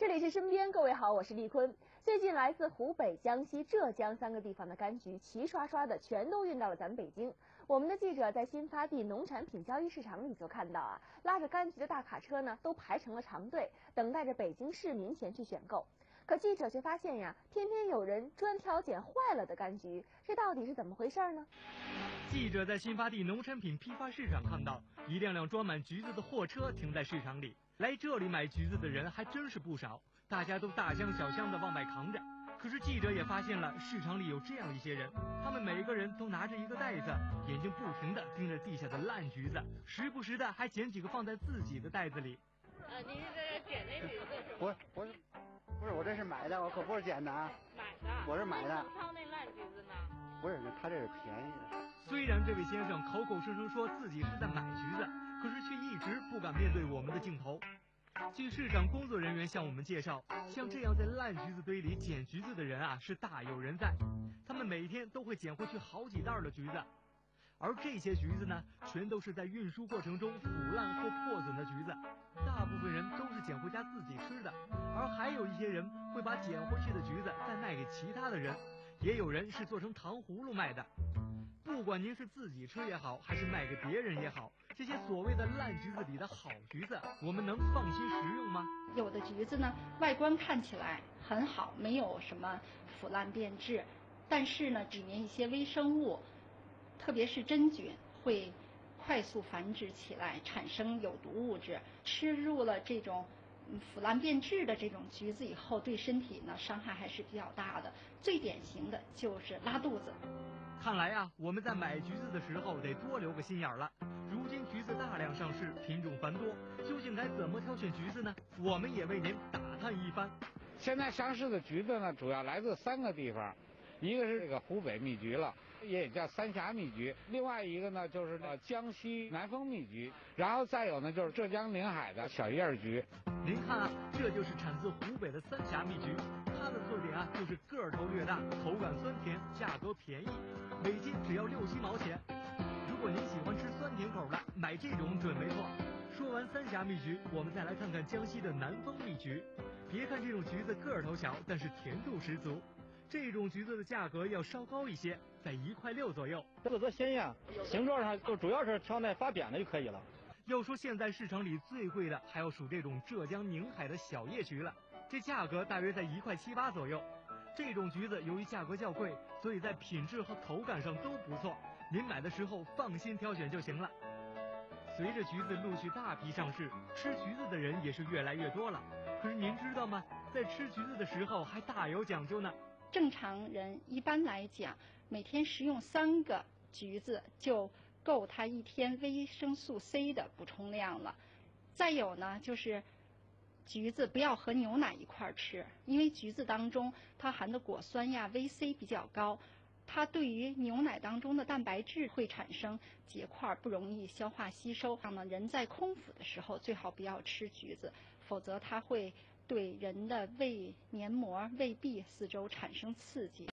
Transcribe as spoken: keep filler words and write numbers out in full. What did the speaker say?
这里是身边，各位好，我是丽坤。最近来自湖北、江西、浙江三个地方的柑橘齐刷刷的全都运到了咱们北京。我们的记者在新发地农产品交易市场里就看到啊，拉着柑橘的大卡车呢，都排成了长队，等待着北京市民前去选购。可记者却发现呀，偏偏有人专挑捡坏了的柑橘，这到底是怎么回事呢？ 记者在新发地农产品批发市场看到，一辆辆装满橘子的货车停在市场里。来这里买橘子的人还真是不少，大家都大箱小箱的往外扛着。可是记者也发现了，市场里有这样一些人，他们每个人都拿着一个袋子，眼睛不停地盯着地下的烂橘子，时不时的还捡几个放在自己的袋子里。 呃，您是在这捡那橘子是吗？ 不是，不是，不是，我这是买的，我可不是捡的啊。 买的？ 我是买的。 那挑那烂橘子呢？ 不是，他这是便宜的。 虽然这位先生口口声声说自己是在买橘子，可是却一直不敢面对我们的镜头。据市场工作人员向我们介绍，像这样在烂橘子堆里捡橘子的人啊，是大有人在。他们每天都会捡回去好几袋的橘子，而这些橘子呢，全都是在运输过程中腐烂或破损的橘子。大部分人都是捡回家自己吃的，而还有一些人会把捡回去的橘子再卖给其他的人，也有人是做成糖葫芦卖的。不管您是自己吃也好，还是卖给别人也好，这些所谓的烂橘子里的好橘子，我们能放心食用吗？ 有的橘子呢，外观看起来很好，没有什么腐烂变质，但是呢，里面一些微生物，特别是真菌，会快速繁殖起来，产生有毒物质。吃入了这种腐烂变质的这种橘子以后，对身体呢伤害还是比较大的。最典型的就是拉肚子。 看来啊，我们在买橘子的时候得多留个心眼了。如今橘子大量上市，品种繁多，究竟该怎么挑选橘子呢？我们也为您打探一番。 现在上市的橘子呢，主要来自三个地方，一个是这个湖北蜜橘了，也叫三峡蜜橘；另外一个呢就是呃江西南丰蜜橘，然后再有呢就是浙江临海的小叶橘。 您看啊，这就是产自湖北的三峡蜜橘，它的特点啊就是个头略大，口感酸甜，价格便宜，每斤只要六七毛钱。如果您喜欢吃酸甜口的，买这种准没错。说完三峡蜜橘，我们再来看看江西的南丰蜜橘。别看这种橘子个头小，但是甜度十足。这种橘子的价格要稍高一些，在一块六左右。 这个多鲜呀，形状上就主要是挑那发扁的就可以了。 要说现在市场里最贵的，还要数这种浙江宁海的小叶橘了，这价格大约在一块七八左右。这种橘子由于价格较贵，所以在品质和口感上都不错，您买的时候放心挑选就行了。随着橘子陆续大批上市，吃橘子的人也是越来越多了。可是您知道吗？在吃橘子的时候还大有讲究呢。 正常人一般来讲，每天食用三个橘子就够他一天维生素 C 的补充量了。再有呢，就是橘子不要和牛奶一块吃，因为橘子当中它含的果酸呀 V C 比较高，它对于牛奶当中的蛋白质会产生结块，不容易消化吸收。那么人在空腹的时候最好不要吃橘子，否则它会对人的胃黏膜、胃壁四周产生刺激。